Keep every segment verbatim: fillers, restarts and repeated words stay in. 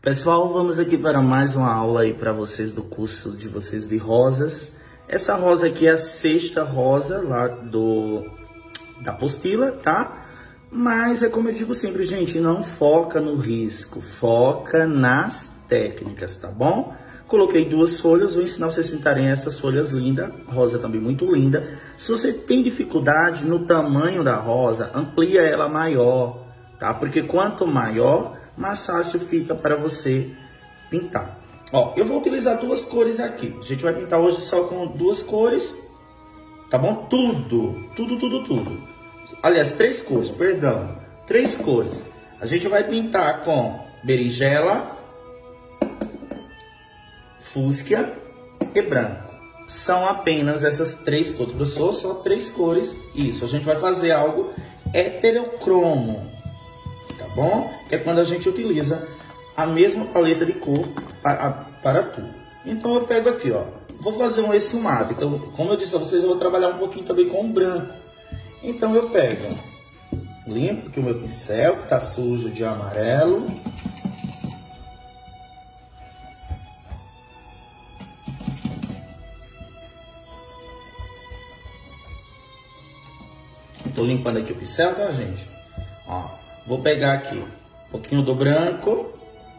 Pessoal, vamos aqui para mais uma aula aí para vocês do curso de vocês de rosas. Essa rosa aqui é a sexta rosa lá do da apostila, tá? Mas é como eu digo sempre, gente, não foca no risco, foca nas técnicas, tá bom? Coloquei duas folhas, vou ensinar vocês a pintarem essas folhas lindas, rosa também muito linda. Se você tem dificuldade no tamanho da rosa, amplia ela maior, tá? Porque quanto maior, mais fácil fica para você pintar. Ó, eu vou utilizar duas cores aqui. A gente vai pintar hoje só com duas cores, tá bom? Tudo, tudo, tudo, tudo. Aliás, três cores, perdão. Três cores. A gente vai pintar com berinjela, fúcsia e branco. São apenas essas três cores. Professor, só três cores. Isso, a gente vai fazer algo heterocromo, tá bom? Que é quando a gente utiliza a mesma paleta de cor para, para tudo. Então eu pego aqui, ó. Vou fazer um esfumado. Então, como eu disse a vocês, eu vou trabalhar um pouquinho também com o branco. Então eu pego, limpo aqui o meu pincel, que tá sujo de amarelo. Tô limpando aqui o pincel, tá, gente? Ó, vou pegar aqui um pouquinho do branco.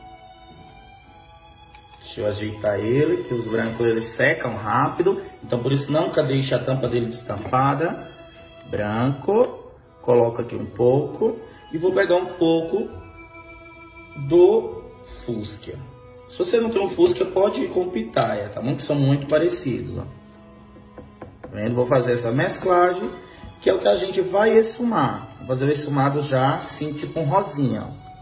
Deixa eu ajeitar ele, que os brancos eles secam rápido. Então por isso nunca deixe a tampa dele destampada. Branco, coloco aqui um pouco e vou pegar um pouco do fúcsia. Se você não tem um fúcsia, pode ir com o pitaia, tá bom? Que são muito parecidos, ó. Tá vendo? Vou fazer essa mesclagem, que é o que a gente vai esfumar. Vou fazer o esfumado já assim, tipo um rosinha,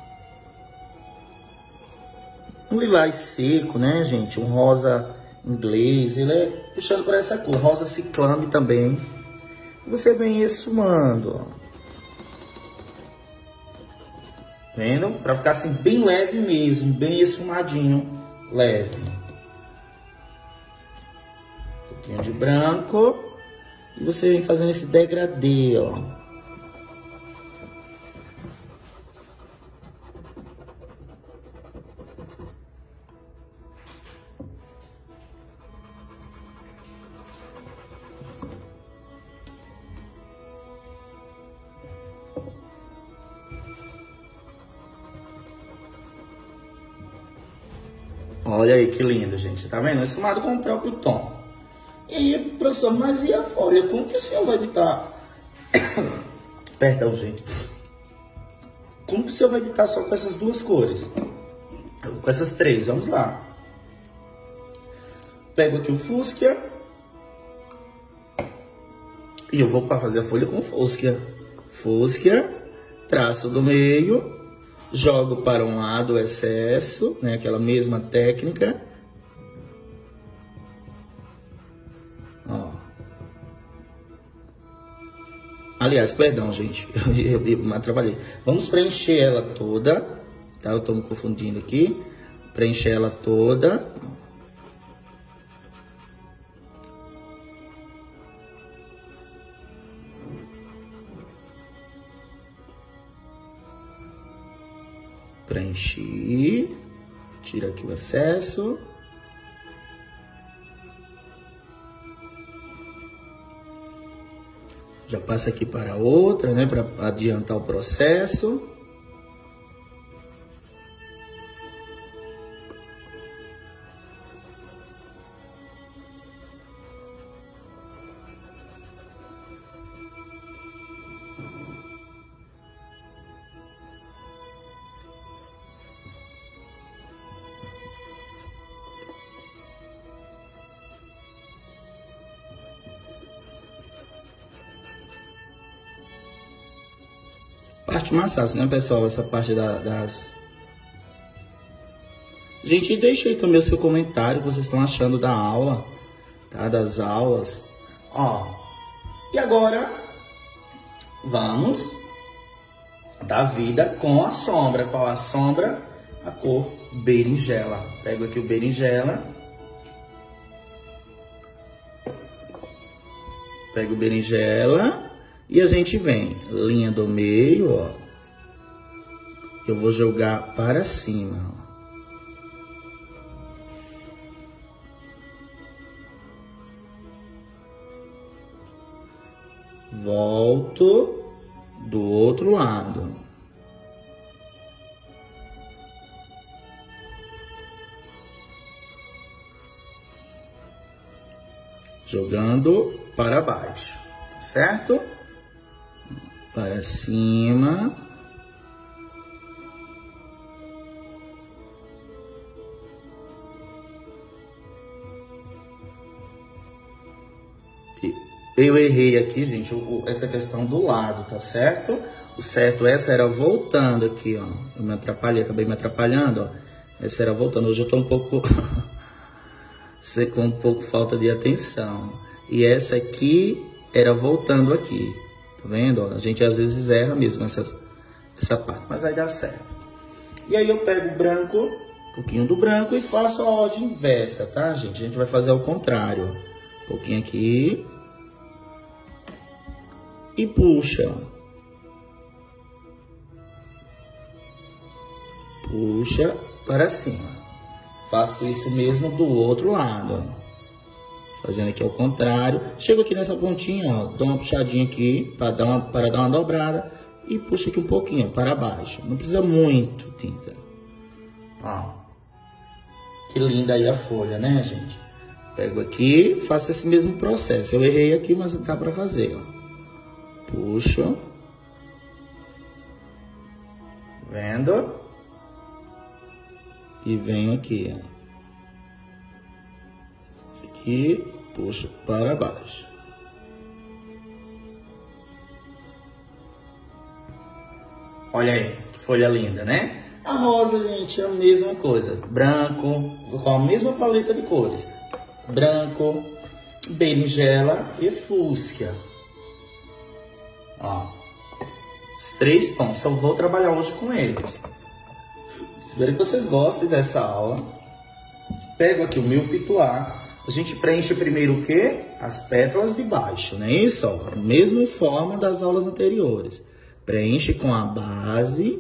ó. Um lilás seco, né, gente? Um rosa inglês, ele é puxando para essa cor. Rosa ciclame também. Você vem esfumando, ó. Vendo? Para ficar assim bem leve mesmo, bem esfumadinho, leve. Um pouquinho de branco. E você vem fazendo esse degradê, ó. Olha aí que lindo, gente. Tá vendo? Esfumado com o próprio tom. E aí, professor, mas e a folha? Como que o senhor vai editar? Perdão, gente. Como que o senhor vai editar só com essas duas cores? Com essas três, vamos lá. Pego aqui o fúcsia. E eu vou para fazer a folha com fúcsia. Fúcsia, traço do meio. Jogo para um lado o excesso, né? Aquela mesma técnica. Ó. Aliás, perdão, gente. Eu, eu me atrapalhei. Vamos preencher ela toda. Tá? Eu tô me confundindo aqui. Preencher ela toda. Preenchi, tira aqui o excesso. Já passa aqui para outra, né, para adiantar o processo. Parte mais fácil, né, pessoal? Essa parte da, das... Gente, deixa aí também o seu comentário, o que vocês estão achando da aula, tá? Das aulas. Ó, e agora, vamos dar vida com a sombra. Qual a sombra? A cor berinjela. Pego aqui o berinjela. Pego o berinjela. E a gente vem, linha do meio, ó. Eu vou jogar para cima, ó. volto do outro lado. Jogando para baixo, certo? Para cima. Eu errei aqui, gente, essa questão do lado, tá certo? O certo, essa era voltando aqui, ó. Eu me atrapalhei, acabei me atrapalhando, ó. Essa era voltando. Hoje eu tô um pouco... com um pouco falta de atenção. E essa aqui era voltando aqui. Tá vendo? Ó, a gente às vezes erra mesmo essas, essa parte, mas aí dá certo. E aí eu pego o branco, um pouquinho do branco e faço a ordem inversa, tá, gente? A gente vai fazer ao contrário. Um pouquinho aqui. E puxa. Puxa para cima. Faço isso mesmo do outro lado, ó. Fazendo aqui ao contrário. Chego aqui nessa pontinha, ó, dou uma puxadinha aqui para dar uma, para dar uma dobrada e puxo aqui um pouquinho para baixo. Não precisa muito tinta. Ó. Que linda aí a folha, né, gente? Pego aqui, faço esse mesmo processo. Eu errei aqui, mas dá para fazer, ó. Puxo. Vendo? E venho aqui, ó. Esse aqui, puxo para baixo. Olha aí, que folha linda, né? A rosa, gente, é a mesma coisa. Branco, com a mesma paleta de cores. Branco, berinjela e fúcsia. Ó, os três tons, só vou trabalhar hoje com eles. Espero que vocês gostem dessa aula. Pego aqui o meu pituá. A gente preenche primeiro o quê? As pétalas de baixo, não é isso? Ó, mesma forma das aulas anteriores. Preenche com a base.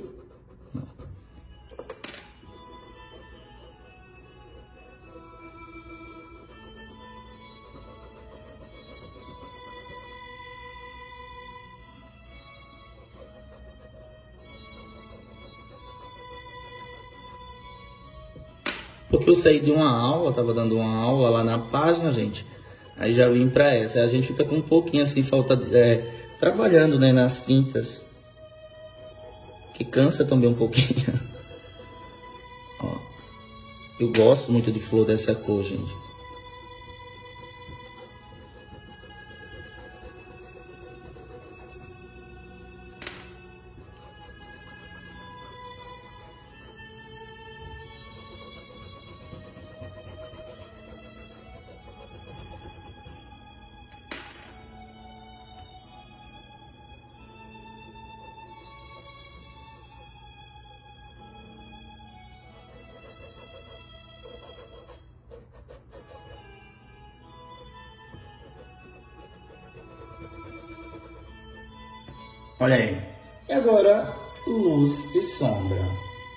Porque eu saí de uma aula, eu tava dando uma aula lá na página, gente. Aí já vim pra essa. A gente fica com um pouquinho assim, falta... É, trabalhando, né, nas tintas. Que cansa também um pouquinho. Ó, eu gosto muito de flor dessa cor, gente. Olha aí. E agora, luz e sombra.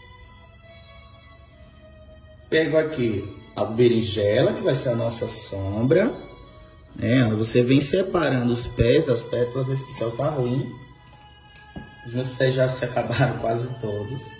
Pego aqui a berinjela, que vai ser a nossa sombra. Né? Você vem separando os pés, as pétalas. Esse pincel tá ruim. Os meus pés já se acabaram quase todos.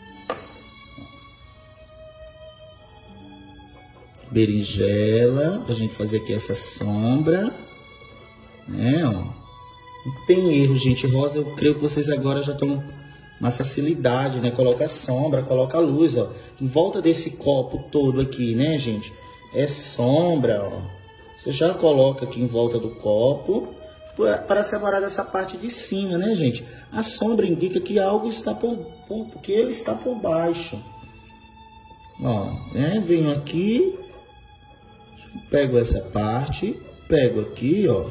Berinjela, pra gente fazer aqui essa sombra. Né, ó. Não tem erro, gente. Rosa, eu creio que vocês agora já estão uma facilidade, né? Coloca a sombra, coloca a luz, ó. Em volta desse copo todo aqui, né, gente? É sombra, ó. Você já coloca aqui em volta do copo para separar dessa parte de cima, né, gente? A sombra indica que algo está por, por porque ele está por baixo. Ó, né? Venho aqui, pego essa parte, pego aqui, ó.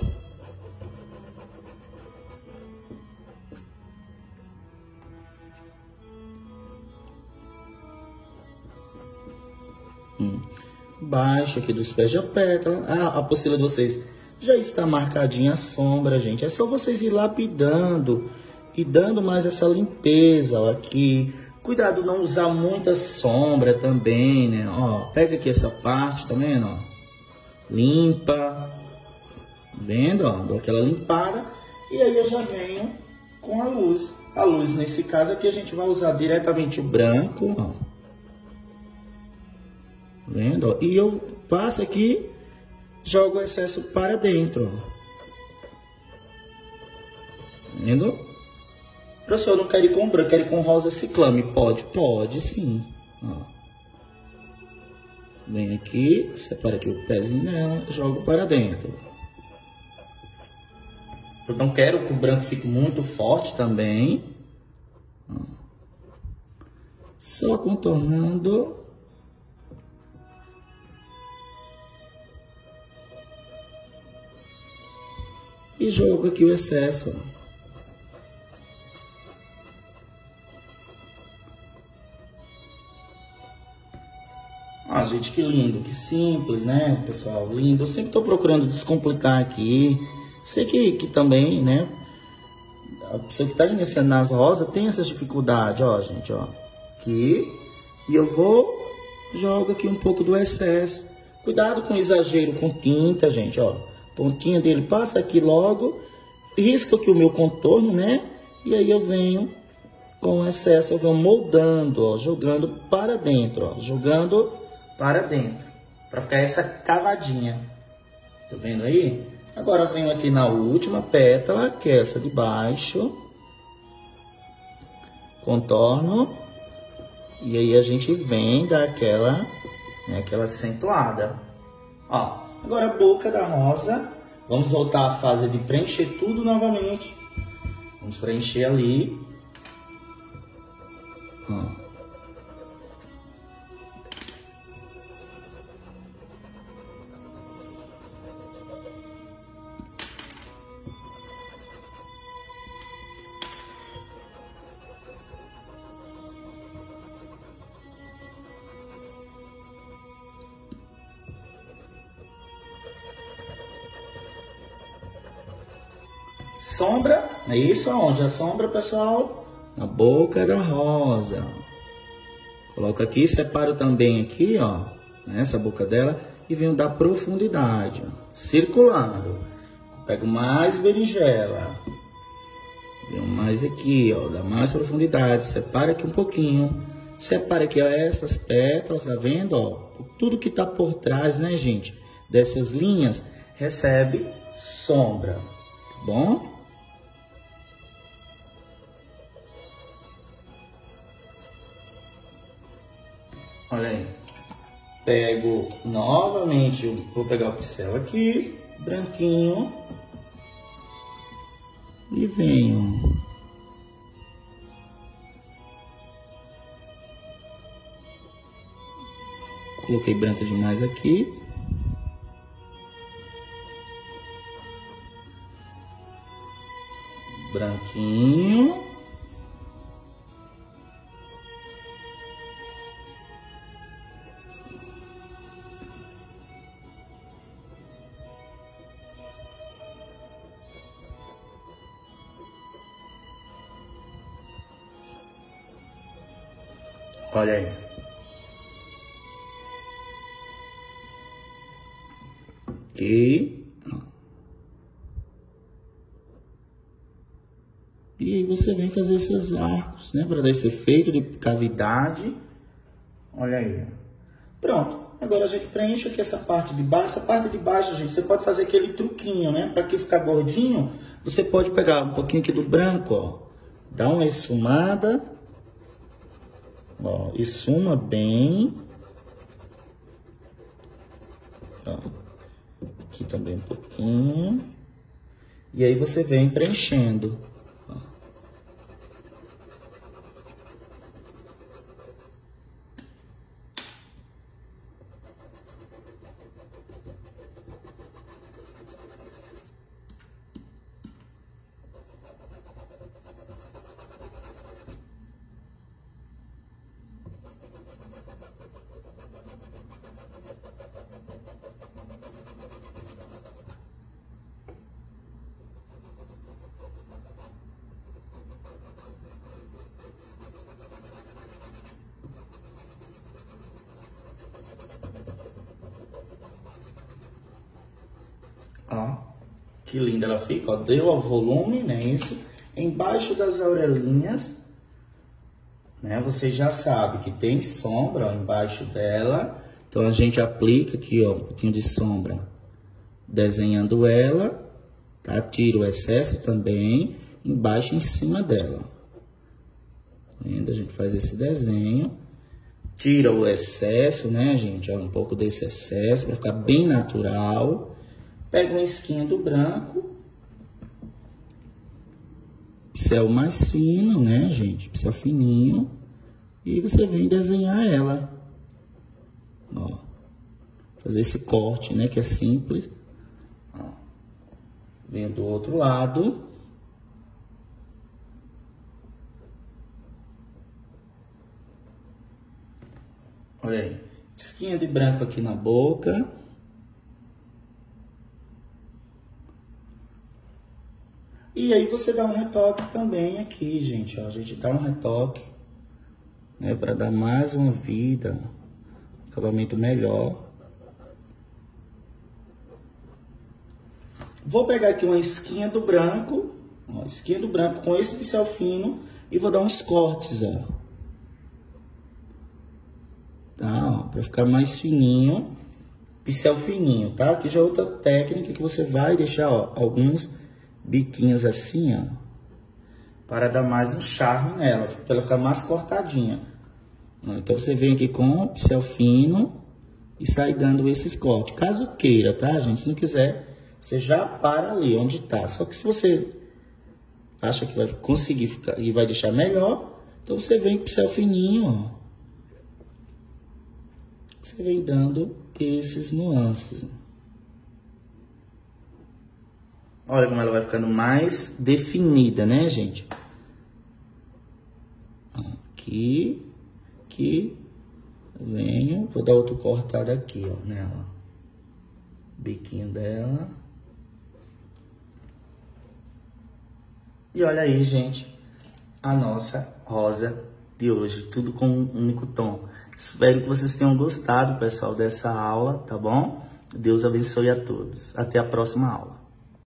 Hum. Baixo aqui dos pés da pétala. Ah, a apostila de vocês já está marcadinha a sombra, gente. É só vocês ir lapidando e dando mais essa limpeza ó, aqui. Cuidado não usar muita sombra também, né? Ó, pega aqui essa parte, tá vendo? Ó, limpa. Vendo? Ó, dou aquela limpada. E aí eu já venho com a luz. A luz, nesse caso aqui, a gente vai usar diretamente o branco, ó. Vendo? E eu passo aqui, jogo o excesso para dentro, ó. Vendo? Professor, eu não quero ir com branco, quero ir com rosa ciclame. Pode? Pode sim. Ó. Vem aqui, separa aqui o pezinho dela, jogo para dentro. Eu não quero que o branco fique muito forte também. Ó. Só contornando. E jogo aqui o excesso. Ah, gente, que lindo, que simples, né, pessoal? Lindo. Eu sempre tô procurando descomplicar aqui. Sei que, que também, né, a pessoa que tá iniciando nas rosas tem essa dificuldade, ó, gente, ó. Aqui. E eu vou, jogo aqui um pouco do excesso. Cuidado com o exagero com tinta, gente, ó. Pontinha dele passa aqui logo. Risco aqui o meu contorno, né? E aí eu venho com o excesso, eu venho moldando, ó, jogando para dentro, ó. Jogando para dentro, para ficar essa cavadinha. Tá vendo aí? Agora eu venho aqui na última pétala, que é essa de baixo. Contorno. E aí a gente vem dar aquela, né, aquela acentuada. Ó, agora a boca da rosa. Vamos voltar à fase de preencher tudo novamente. Vamos preencher ali. Ó. Sombra, é isso aonde? A sombra, pessoal, na boca da rosa. Coloco aqui, separo também aqui, ó, nessa boca dela e venho dar profundidade, ó, circulando. Pego mais berinjela, venho mais aqui, ó, dá mais profundidade, separa aqui um pouquinho, separa aqui, ó, essas pétalas, tá vendo, ó, tudo que tá por trás, né, gente, dessas linhas recebe sombra, tá bom? Olha aí, pego novamente, vou pegar o pincel aqui, branquinho, e venho. Coloquei branco demais aqui. Branquinho. Olha aí. Ok. E aí você vem fazer esses arcos, né? Para dar esse efeito de cavidade. Olha aí. Pronto. Agora a gente preenche aqui essa parte de baixo. Essa parte de baixo, gente, você pode fazer aquele truquinho, né? Para que ficar gordinho, você pode pegar um pouquinho aqui do branco, ó. Dá uma esfumada. Ó, esfuma bem. Ó, aqui também um pouquinho. E aí você vem preenchendo. Ó. Ó, Que linda ela fica, ó. Deu o volume, né? Isso. Embaixo das orelhinhas, né? Você já sabe que tem sombra, ó, embaixo dela. Então, a gente aplica aqui, ó, um pouquinho de sombra, desenhando ela, tá? Tira o excesso também, embaixo em cima dela. Vendo? A gente faz esse desenho, tira o excesso, né, gente? Ó, um pouco desse excesso, vai ficar bem natural. Pega uma esquinha do branco, pincel mais fino, né, gente? Pincel fininho, e você vem desenhar ela. Ó, fazer esse corte, né, que é simples. Ó, vem do outro lado. Olha aí, esquinha de branco aqui na boca. E aí você dá um retoque também aqui, gente, ó. A gente dá um retoque, né, para dar mais uma vida, um acabamento melhor. Vou pegar aqui uma esquinha do branco, ó, esquinha do branco com esse pincel fino e vou dar uns cortes, ó. Tá, ó, pra ficar mais fininho, pincel fininho, tá? Aqui já é outra técnica que você vai deixar, ó, alguns biquinhos assim, ó, para dar mais um charme nela, para ela ficar mais cortadinha. Então, você vem aqui com o pincel fino e sai dando esses cortes. Caso queira, tá, gente? Se não quiser, você já para ali onde tá. Só que se você acha que vai conseguir ficar e vai deixar melhor, então você vem com o pincel fininho, ó. Você vem dando esses nuances. Olha como ela vai ficando mais definida, né, gente? Aqui, aqui, venho, vou dar outro cortado aqui, ó, nela. Biquinho dela. E olha aí, gente, a nossa rosa de hoje, tudo com um único tom. Espero que vocês tenham gostado, pessoal, dessa aula, tá bom? Deus abençoe a todos. Até a próxima aula.